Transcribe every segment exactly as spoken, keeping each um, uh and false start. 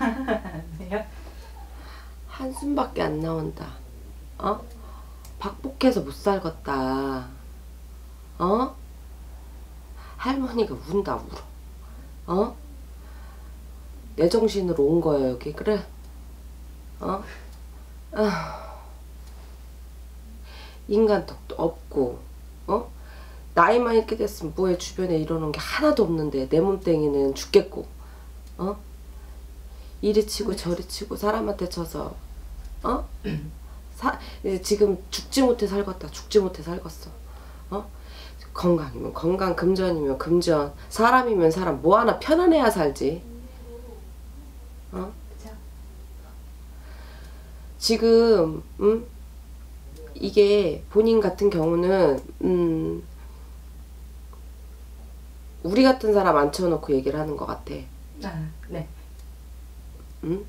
네요? 한숨밖에 안 나온다. 어? 박복해서 못 살겠다. 어? 할머니가 운다 울어. 어? 내 정신으로 온 거야 여기. 그래? 어? 아, 인간 덕도 없고, 어? 나이만 이렇게 됐으면 뭐해. 주변에 이러는 게 하나도 없는데 내 몸뚱이는 죽겠고, 어? 이리 치고 저리 치고 사람한테 쳐서, 어? 사, 지금 죽지 못해 살겠다. 죽지 못해 살겠어. 어? 건강이면 건강, 금전이면 금전, 사람이면 사람, 뭐 하나 편안해야 살지. 어? 지금 음? 이게 본인 같은 경우는 음, 우리 같은 사람 앉혀놓고 얘기를 하는 것 같아. 아, 네. 응?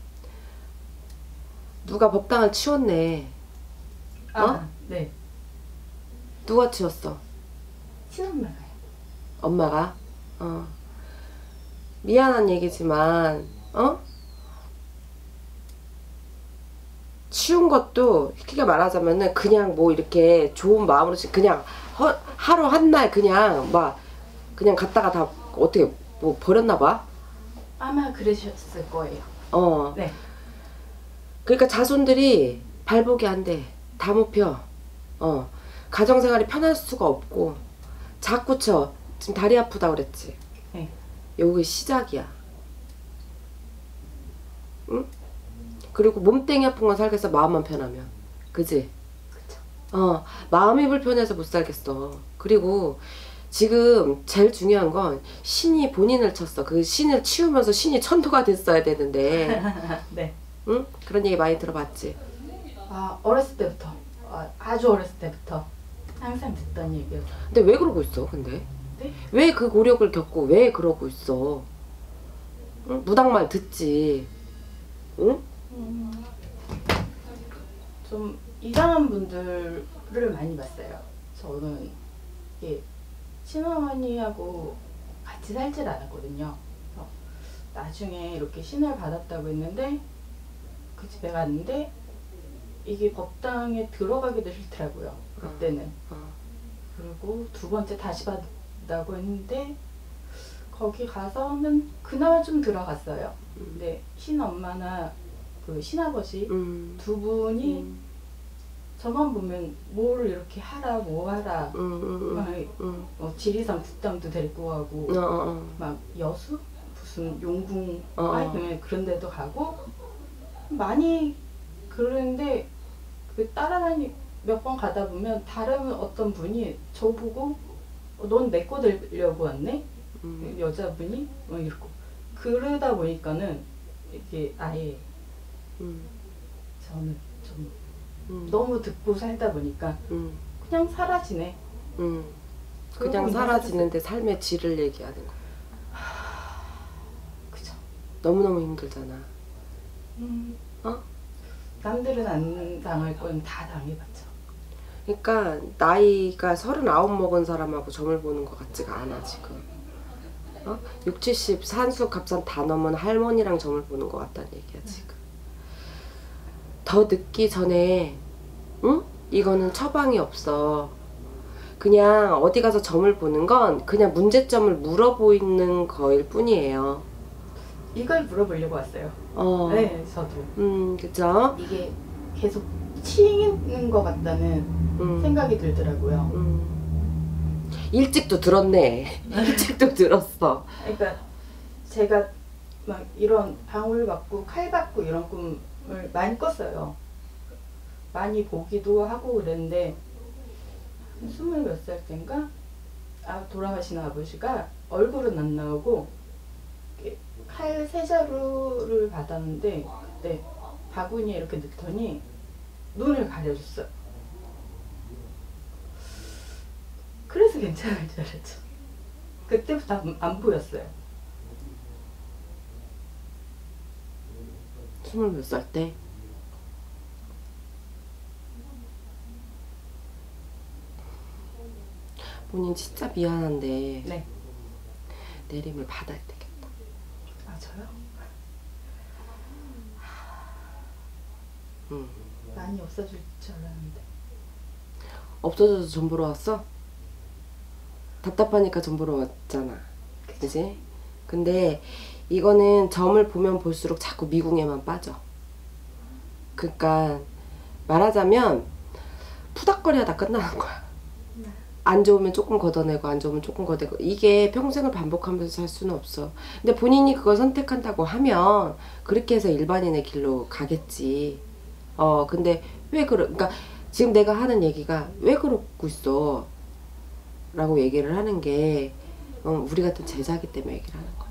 누가 법당을 치웠네. 아, 어? 네. 누가 치웠어? 친엄마가요. 엄마가? 어. 미안한 얘기지만, 어? 치운 것도 쉽게 말하자면은 그냥 뭐 이렇게 좋은 마음으로 그냥 허, 하루 한 날 그냥 막 그냥 갔다가 다 어떻게 뭐 버렸나 봐. 아마 그러셨을 거예요. 어. 네. 그러니까 자손들이 발복이 안 돼. 다 못 펴. 어. 가정생활이 편할 수가 없고 자꾸 쳐. 지금 다리 아프다 그랬지. 네. 여기 시작이야. 응? 그리고 몸땡이 아픈 건 살겠어. 마음만 편하면. 그지? 그쵸. 어. 마음이 불편해서 못 살겠어. 그리고 지금 제일 중요한 건 신이 본인을 쳤어. 그 신을 치우면서 신이 천도가 됐어야 되는데. 네. 응? 그런 얘기 많이 들어봤지? 아, 어렸을 때부터. 아, 아주 어렸을 때부터 항상 듣던 얘기였어요. 근데 왜 그러고 있어 근데? 네? 왜 그 고력을 겪고 왜 그러고 있어? 응? 무당말 듣지. 응? 음, 좀 이상한 분들을 많이 봤어요. 저는 이게 친어머니하고 같이 살질 않았거든요. 그래서 나중에 이렇게 신을 받았다고 했는데 그 집에 갔는데 이게 법당에 들어가기도 싫더라고요. 그때는. 어. 그리고 두 번째 다시 받았다고 했는데 거기 가서는 그나마 좀 들어갔어요. 근데 신엄마나 그 신아버지 음. 두 분이 음. 저만 보면 뭘 이렇게 하라 뭐 하라 음, 음, 막 음. 어, 지리산 북당도 데리고 가고 어, 어, 어. 막 여수 무슨 용궁 어, 어. 아니면 그런 데도 가고 많이 그러는데 그 따라다니 몇 번 가다 보면 다른 어떤 분이 저보고 어, 넌 내 거 되려고 왔네? 음. 여자분이 막 이러고 그러다 보니까는 이게 아예 음. 저는 좀 음. 너무 듣고 살다 보니까 음. 그냥 사라지네. 음. 그러고 그냥 그냥 사라지는데 삶의 질을 얘기하는 거야. 그죠. 너무너무 힘들잖아. 음, 어? 남들은 안 당할 건 다 당해봤죠. 그러니까 나이가 서른아홉 먹은 사람하고 점을 보는 것 같지가 않아 지금. 어? 육, 칠십 산수 갑산 다 넘은 할머니랑 점을 보는 것 같다는 얘기야 지금. 더 늦기 전에 응? 이거는 처방이 없어. 그냥 어디 가서 점을 보는 건 그냥 문제점을 물어보는 거일 뿐이에요. 이걸 물어보려고 왔어요. 어. 네, 저도. 음, 그죠? 이게 계속 치이는 것 같다는 음. 생각이 들더라고요. 음. 일찍도 들었네. 일찍도 들었어. 그러니까 제가 막 이런 방울 받고 칼 받고 이런 꿈을 많이 꿨어요. 많이 보기도 하고 그랬는데 스물 몇 살 때인가 아, 돌아가신 아버지가 얼굴은 안 나오고 칼 세 자루를 받았는데 그때 바구니에 이렇게 넣더니 눈을 가려줬어요. 그래서 괜찮을 줄 알았죠. 그때부터 안, 안 보였어요. 스물 몇 살 때? 본인 진짜 미안한데 네. 내림을 받아야 되겠다. 아, 저요? 음. 많이 없어질 줄 알았는데. 없어져서 전 보러 왔어? 답답하니까 전 보러 왔잖아. 그치? 근데 이거는 점을 보면 볼수록 자꾸 미궁에만 빠져. 그러니까 말하자면 푸닥거리 하다 끝나는 거야. 안 좋으면 조금 걷어내고 안 좋으면 조금 걷어내고, 이게 평생을 반복하면서 살 수는 없어. 근데 본인이 그걸 선택한다고 하면 그렇게 해서 일반인의 길로 가겠지. 어 근데 왜 그러 그러니까 지금 내가 하는 얘기가 왜 그러고 있어 라고 얘기를 하는 게 어, 우리 같은 제자기 때문에 얘기를 하는 거야.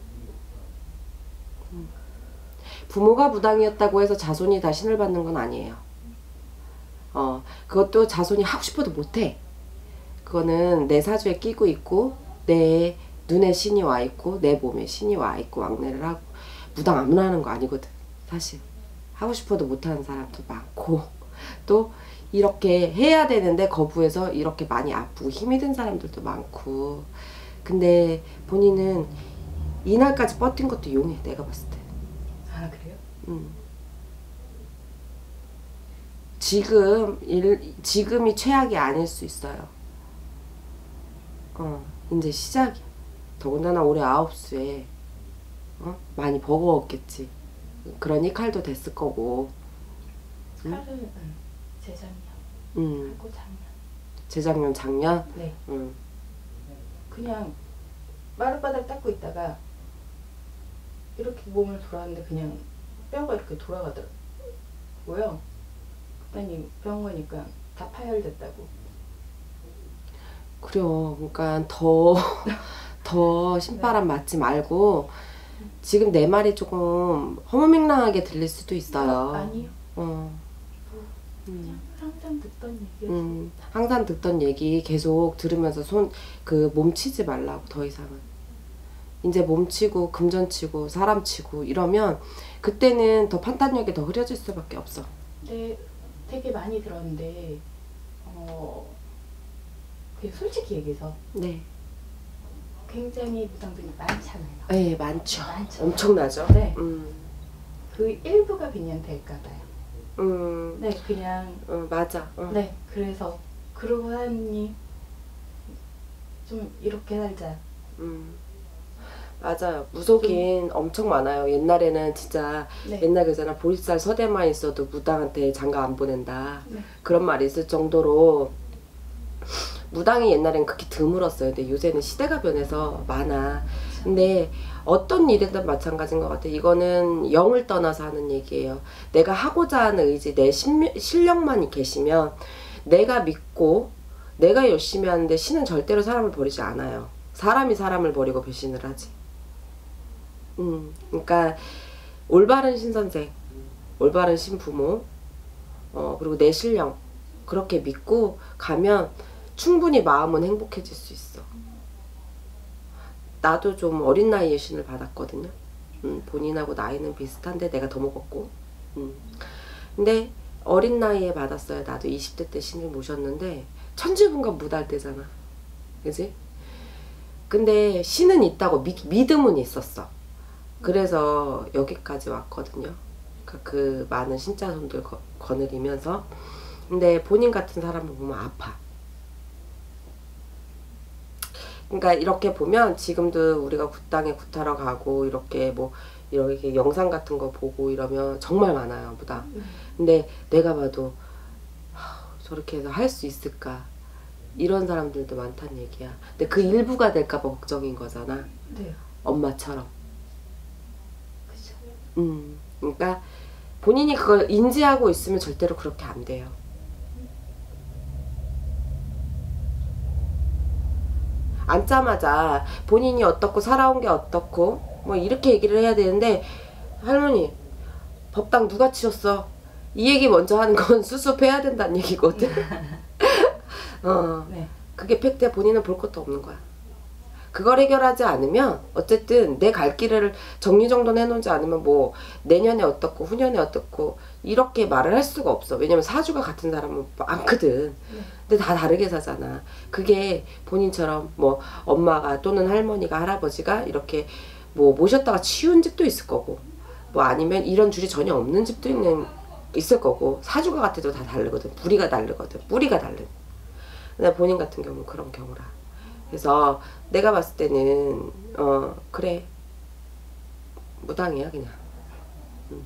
음. 부모가 무당이었다고 해서 자손이 다 신을 받는 건 아니에요. 어 그것도 자손이 하고 싶어도 못해. 그거는 내 사주에 끼고 있고 내 눈에 신이 와 있고 내 몸에 신이 와 있고 왕래를 하고. 무당 아무나 하는 거 아니거든 사실. 하고 싶어도 못하는 사람도 많고 또 이렇게 해야 되는데 거부해서 이렇게 많이 아프고 힘이 든 사람들도 많고. 근데 본인은 이날까지 버틴 것도 용해, 내가 봤을 때. 아 그래요? 음. 지금 일, 지금이 최악이 아닐 수 있어요. 어, 이제 시작이야. 더군다나 올해 아홉 수에 어? 많이 버거웠겠지. 그러니 칼도 됐을 거고. 칼은 응? 재작년 음. 하고 작년. 재작년, 작년? 네. 음. 그냥 마룻바닥 닦고 있다가 이렇게 몸을 돌았는데 그냥 뼈가 이렇게 돌아가더라고요. 그랬더니 병원 가니까 다 파열됐다고. 그래요. 그러니까 더, 더 신바람 맞지 말고 지금 내 말이 조금 허무맹랑하게 들릴 수도 있어요. 아, 아니요. 어. 그냥 음. 항상 듣던 얘기였어요. 음, 항상 듣던 얘기 계속 들으면서 손, 그 몸치지 말라고, 더 이상은. 이제 몸치고, 금전치고, 사람치고, 이러면, 그때는 더 판단력이 더 흐려질 수밖에 없어. 근데 되게 많이 들었는데, 어, 그 솔직히 얘기해서 네. 굉장히 무당들이 많잖아요. 네, 많죠. 많죠. 엄청나죠? 네. 음, 그 일부가 빈연될까 봐요. 음, 네, 그냥, 어, 맞아. 어. 네, 그래서, 그러고 하니, 좀 이렇게 살자. 음, 맞아요. 무속인 엄청 많아요. 옛날에는 진짜, 네. 옛날 그잖아. 보리쌀 서대만 있어도 무당한테 장가 안 보낸다. 네. 그런 말이 있을 정도로 무당이 옛날엔 그렇게 드물었어요. 근데 요새는 시대가 변해서 많아. 근데 어떤 일이든 마찬가지인 것 같아. 이거는 영을 떠나서 하는 얘기예요. 내가 하고자 하는 의지, 내 신, 실력만이 계시면 내가 믿고 내가 열심히 하는데 신은 절대로 사람을 버리지 않아요. 사람이 사람을 버리고 배신을 하지. 음, 그러니까 올바른 신선생, 올바른 신부모, 어, 그리고 내 실력 그렇게 믿고 가면 충분히 마음은 행복해질 수 있어. 나도 좀 어린 나이에 신을 받았거든요. 음, 본인하고 나이는 비슷한데 내가 더 먹었고. 음. 근데 어린 나이에 받았어요. 나도 이십 대 때 신을 모셨는데 천지분간 무달 때잖아. 그지? 근데 신은 있다고 미, 믿음은 있었어. 그래서 여기까지 왔거든요. 그러니까 그 많은 신자손들 거, 거느리면서. 근데 본인 같은 사람을 보면 아파. 그러니까 이렇게 보면 지금도 우리가 굿당에 굿하러 가고 이렇게 뭐 이렇게 영상 같은 거 보고 이러면 정말 많아요, 무당. 근데 내가 봐도 하, 저렇게 해서 할 수 있을까? 이런 사람들도 많다는 얘기야. 근데 그 일부가 될까 봐 걱정인 거잖아. 네. 엄마처럼. 그쵸. 음, 그러니까 본인이 그걸 인지하고 있으면 절대로 그렇게 안 돼요. 앉자마자 본인이 어떻고 살아온 게 어떻고 뭐 이렇게 얘기를 해야 되는데, 할머니 법당 누가 치웠어? 이 얘기 먼저 하는 건 수습해야 된다는 얘기거든. 어, 네. 그게 팩트야. 본인은 볼 것도 없는 거야. 그걸 해결하지 않으면 어쨌든 내 갈 길을 정리정돈 해놓지 않으면 뭐 내년에 어떻고 후년에 어떻고 이렇게 말을 할 수가 없어. 왜냐면 사주가 같은 사람은 많거든. 네. 근데 다 다르게 사잖아. 그게 본인처럼 뭐 엄마가 또는 할머니가 할아버지가 이렇게 뭐 모셨다가 치운 집도 있을 거고, 뭐 아니면 이런 줄이 전혀 없는 집도 있는 있을 거고 사주가 같아도 다 다르거든. 뿌리가 다르거든. 뿌리가 다른. 근데 본인 같은 경우는 그런 경우라. 그래서 내가 봤을 때는 어 그래 무당이야 그냥. 음.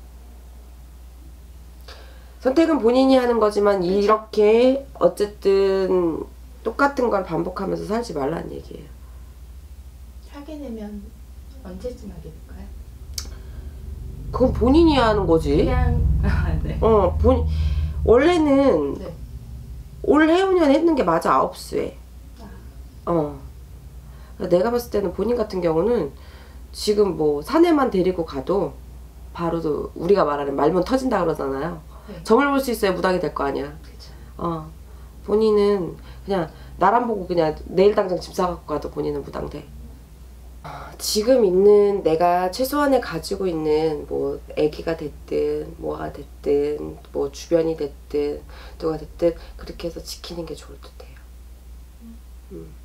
선택은 본인이 하는 거지만 이렇게 어쨌든 똑같은 걸 반복하면서 살지 말라는 얘기예요. 하게 되면 언제쯤 하게 될까요? 그건 본인이 하는 거지. 그냥 아, 네. 어, 본 원래는 네. 올 해운년 했는 게 맞아. 아홉 수에. 아, 어. 내가 봤을 때는 본인 같은 경우는 지금 뭐 사내만 데리고 가도 바로도 우리가 말하는 말문 터진다 그러잖아요. 네. 점을 볼 수 있어야 무당이 될 거 아니야. 그쵸. 어. 본인은 그냥 나람 보고 그냥 내일 당장 집 사갖고 가도 본인은 무당 돼. 지금 있는 내가 최소한에 가지고 있는 뭐 애기가 됐든 뭐가 됐든 뭐 주변이 됐든 누가 됐든 그렇게 해서 지키는 게 좋을 듯해요. 음.